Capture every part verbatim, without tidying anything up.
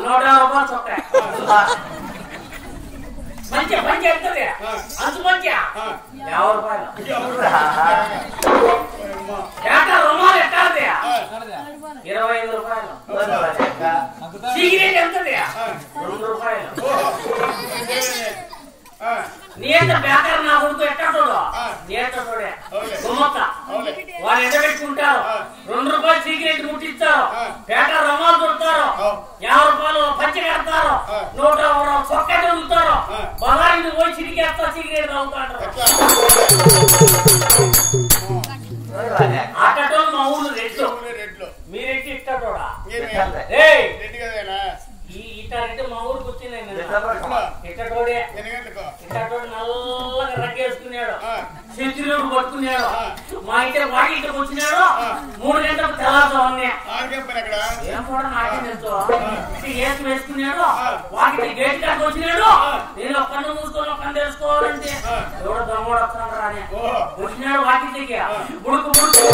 నూట యాభై రూపాయలు చొక్కా మంచిగా మంచి ఎంతది అంచు మంచిగా యాభై రూపాయలు ఏటా రుమాలు ఎట్టాది ఇరవై ఐదు రూపాయలు సిగరెట్ ఎంతది రెండు రూపాయలు నీట బేకర్ నా కొడుకు ఎట్టాడు నీటోడే గుమ్మక్క వాళ్ళు ఎంత పెట్టుకుంటారు రెండు రూపాయలు సిగరెట్ ముట్టిస్తారు బేకర్ రుమాలు దొరుకుతారు యాభై రూపాయలు పచ్చి కడతారు నూట చొక్కా దొరుకుతారు బలాన్ని పోయి చిరికేస్తా సిగరెట్ తాగుతాడు అట్టటోళ్ళు మా ఊళ్ళు రెడ్లు మీరెట్టి ఇట్టటోడా ఇట్టారంటే మా ఊరికి వచ్చింది ఇట్టటోడే ఇట్టటోడు నల్లగా రగ్గేసుకున్నాడు శత్రువుడు పట్టుకున్నాడు మా ఇంటి వాకి ఇక్కడికి వచ్చినాడు మూడు గంటలకు తెల్లారుజామునే ఏం కూడా నాకేం తెలుసు ఏసు వేసుకున్నాడు వాకి గేట్ కాడికి వచ్చినాడు నేను ఒక్కడిని మూసుకొని ఒక్కడిని తెలుసుకోవాలంటే ఎవడో దొంగడు వస్తున్నాడు రాని వచ్చినాడు వాకి దిగి బుడుకు బుడుకు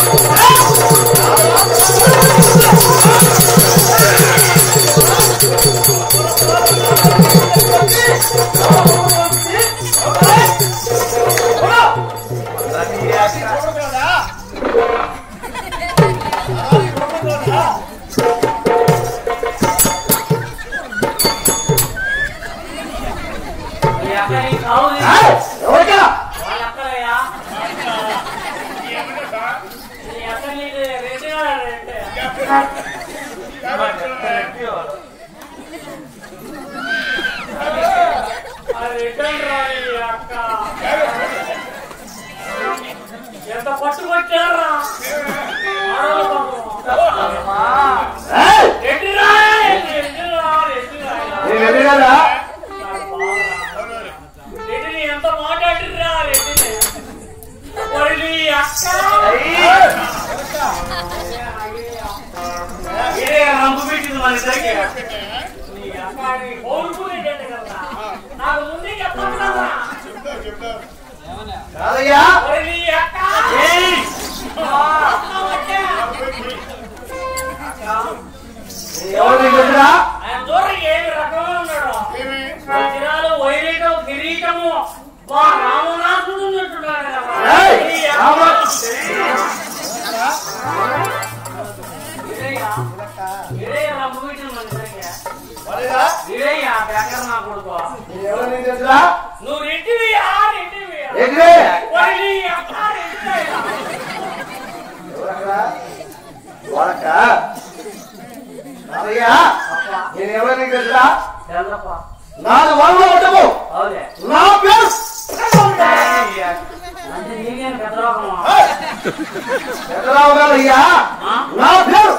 ఎంత పట్టుకొచ్చారా ఎంత మాట్లాడిరా రంపు పెట్టింది మన ఇద్దరికి కోరుకునేటట్టు కదా నాకు ముందే చెప్పాను కదా ఆయన దూరం ఏమి రకంగా ఉన్నాడు వజ్రాలు వైరేటం కిరీటము మా రామనాథుడు ఉన్నట్టున్నాడు నువ్వు రెడ్డివియా నేనేమని తెలుసా నాలుగు వాళ్ళు ఉండవు నా పేరు పెద్దరావు గారు అయ్యా నా పేరు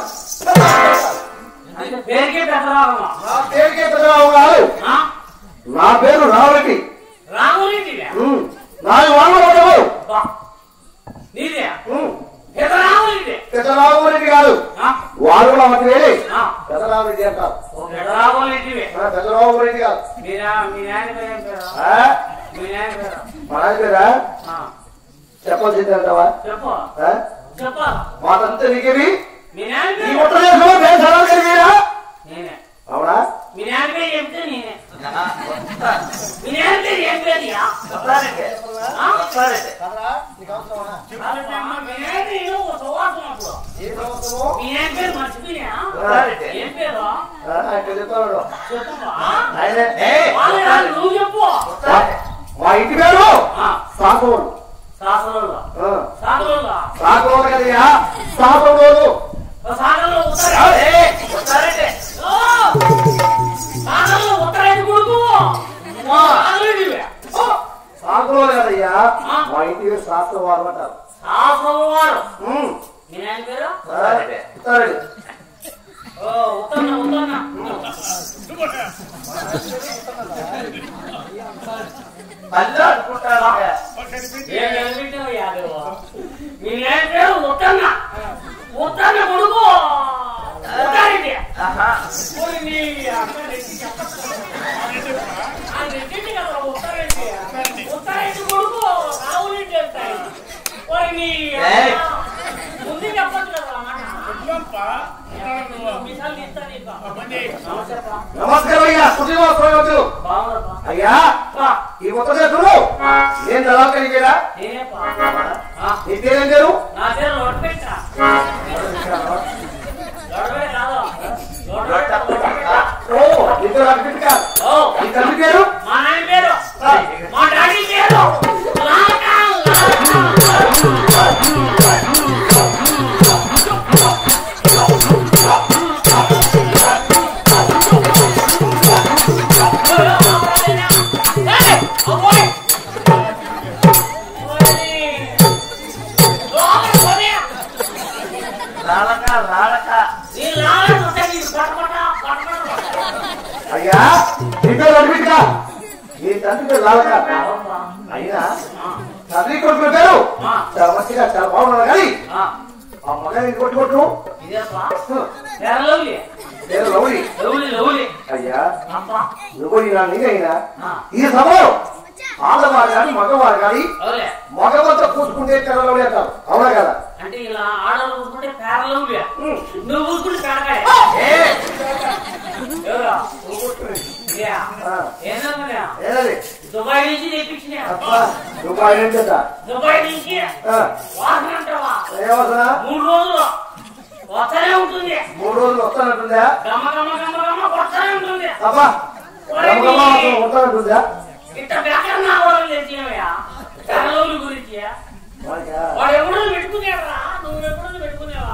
పేరుకే పెద్దరావు నా పేరుకే పెద్దరావు గారు నా పేరు రావురెడ్డి రామురెడ్డి నాలుగు వాళ్ళు ఉండవు నీదే పెద్దరామురెడ్డి పెద్దరావురెడ్డి కాదు వాడు కూడా మధ్య వేడి పెద్దరావురెడ్డి అంటారు పెద్దరామురెడ్డి పెద్దరావురెడ్డి కాదు మీ నాయన పేరు ఏం పేరు మీ నాయన పేరు మా నాయన పేరా చెప్పాల్సింది అంటావా చెప్పు చెప్ప మాకంతా నీకేమి మీ నాయన ఈ మొత్తం నేనే అవునా మీ నాయన పేరు చెప్తే నేనే మీ నాయన పేరు ఏం పేరు మీ నాయన పేరు మర్చిపోయినా ఏం పేరు నువ్వు చెప్పు మా ఇంటి పేరు సాకోడు సాసరోలు సాసరోలు సాకోడు కదయ్యా సాకోడు సాగర్లో ఉత్తరాయండి సాగర్లో ఉత్తరాయండి కొడుకు సాకులో కదయ్యా మా ఇంటి పేరు శాస్త్రం వారు అంటారు శాస్త్రం వారు మీ నాయన పేరు ఉత్తరాడు ఉత్తన్న ఉత్తన్న ఏం కనిపించావు యాదవ్ మీ నాయన పేరు ఉత్తన్న ఉత్తన్న కొడుకు ఉత్తరాయండి ఉత్తరాయండి ఉత్తరాయండి కొడుకు రావులండి అంటాయి ముందు చెప్పచ్చు కదా నమస్కారం అయ్యా కుటుంబ అయ్యా ఈ మొత్తం చేతులు నేను దళాకరిగా నీ పేరేం పేరు ఓ ఇద్దరు అడ్మిట్ కాదు నీ తల్లి పేరు మా నాన్న పేరు మా డాడీ పేరు అయ్యా నీ పేరు అడ్మిట్ కా నీ తండ్రి పేరు లాలక అయినా తండ్రి కొడుకుల పేరు చాలా మంచిగా చాలా బాగున్నారు కానీ ఆ మగ ఇంటి కొట్టు కొట్టు పేరు లౌలి అయ్యా నువ్వు ఇలా నీకైనా ఈ సభలో ఆడవారు కానీ మగవారు కానీ మగవంతా కూర్చుకుంటే తెరలవులే అంటారు అవునా కదా అంటే ఇలా ఆడవాళ్ళు కూర్చుంటే పేరలవులే నువ్వు కూర్చుంటే పేరకాయ దుబాయ్ నుంచి తెప్పించిన దుబాయ్ నుంచి దుబాయ్ నుంచి వాసన అంటావా మూడు రోజులు వస్తానే ఉంటుంది మూడు రోజులు వస్తానంటుందా గమ్మ గమ్మ గమ్మ గమ్మ వస్తానే ఉంటుంది అబ్బా వస్తానంటుందా ఇంత వ్యాకరణ ఆవరణ తెలిసినవయా పేరలవుల గురించి వాడు ఎవడో పెట్టుకునేవరా నువ్వు ఎప్పుడో పెట్టుకునేవా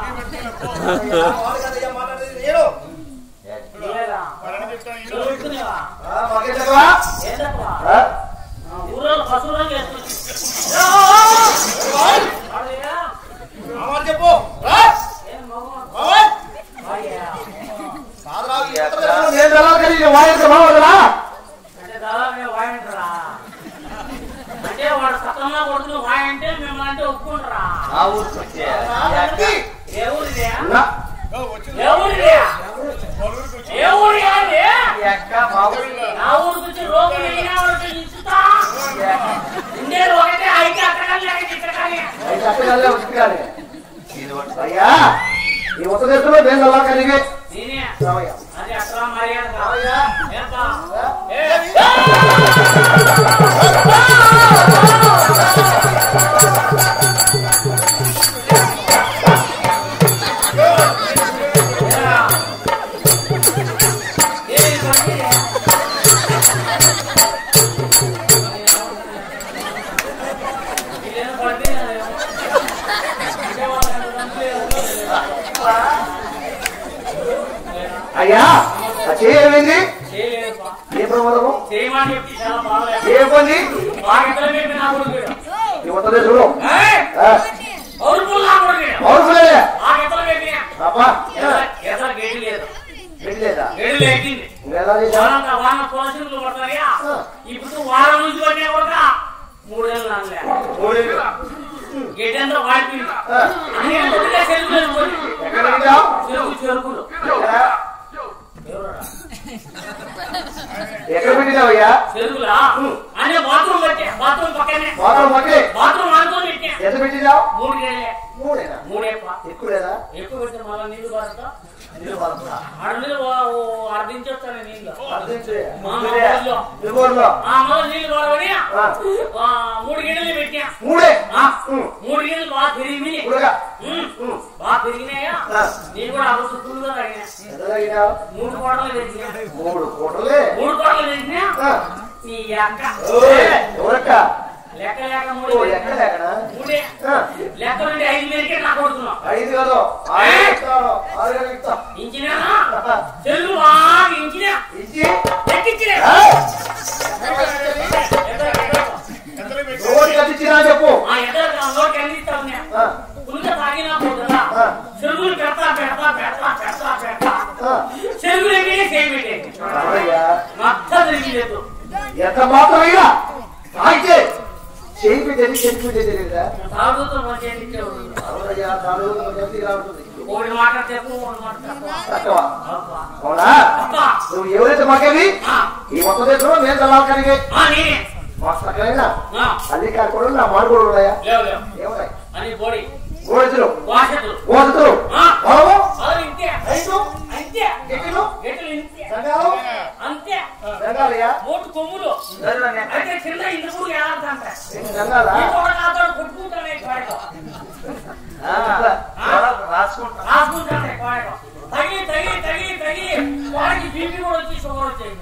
ఊళ్ళో పశువులు చెప్పు అంటే దాదాపు వాయంటరా అంటే వాడు సతంగా కొడుకులు వాయంటే మిమ్మల్ని అంటే ఒప్పుకుంటారా ఏ ఊరిదే ఏ ఊరిదే ఏ ఊరి నా ఊరికి వచ్చి రోగులు అయినా వాళ్ళకి ఇచ్చుతా ఉండేది ఒకటే అయితే అక్కడ అయ్యా ఈ మొత్తం చేస్తున్నా దేని అలా కలిగే అది అక్కడ మర్యాద అయ్యా చేయలేండి ఏ ప్రమాదము ఏ పని చూడు ఇప్పుడు వారం నుంచి పడినా కూడా మూడేళ్ళు నాలుగు మూడేళ్ళు గేటంతా వాడిపోయింది చెరుకులు చెరుకులు ఎక్కడ పెట్టినావయ్యా చెరుకులా అనే బాత్రూమ్ పెట్టా బాత్రూమ్ పక్కనే బాత్రూమ్ పక్కనే బాత్రూమ్ అనుకోని పెట్టా ఎంత పెట్టినావు మూడు గేళ్ళే మూడేనా మూడే ఎక్కువలేదా ఎక్కువ పెడితే మళ్ళీ నీళ్లు పడతా నీళ్ళు పడతా ఆడ నీళ్ళు అర్ధించొస్తాను నీళ్ళు మళ్ళీ నీళ్ళు పడవని మూడు గిన్నెలు పెట్టా మూడే మూడు గిన్నెలు బాగా పెరిగి బాగా పెరిగినాయా నేను కూడా అప్పుడు ఫుల్గా తగినా మూడు కోటలు పెరిగినా మూడు కోటలే మూడు కోటలు పెరిగినా నీ అక్క ఎవరక్క లెక్క లేక మూడు లెక్క లేకనా మూడే లెక్క నుండి ఐదు మేరకే నాకు కొడుతున్నావు ఐదు కాదు ఇంచినా తెలుగు బాగా ఇంచినా ఇచ్చి లెక్కించినా నోటి కట్టించినా చెప్పు నోటి అందిస్తా పులుక తాగినా పోతుందా చెరువులు పెడతా పెడతా పెడతా పెడతా పెడతా చెరువులు ఏమి చేయబెట్టే మొత్తం తిరిగిలేదు ఎంత మాత్రమైనా తాగితే చేయి పెట్టేది చెట్టు పెట్టేది లేదా తాగుతూ మంచి అవునయ్యా తాగుతూ మంచి రావుతుంది ఒకటి మాట్లాడితే ఒకటి తక్కువ అవునా నువ్వు ఎవరైతే మాకేది ఈ మొత్తం దేశంలో నేను చదవాలి కలిగే మా సకలైనా అధికారి కూడా నా మాడుకోడు ఉన్నాయా ఏమన్నాయి అని బోడి గోడెతులు వాసతులు గోడెతులు ఇంతే జంగాలు అంతే జంగాలయ్యా మూడు కొమ్ములు అయితే కింద ఇందుకు ఏడాదంట జంగాల కొట్టుకుంటానే రాసుకుంటా తగిలి తగిలి తగిలి తగిలి వాడికి బీపీ కూడా వచ్చి షుగర్ వచ్చేది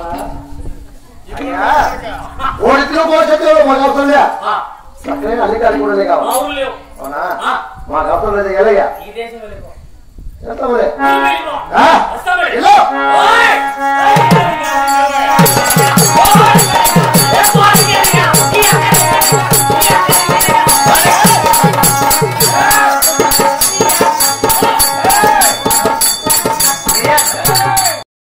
ఓడిలో పోతే మొదలవుతుందా సక్కనే అధికారి కూడా లేక అవునా మా గౌతం లేదు ఎలయ్యా ఈ దేశంలో ఎంత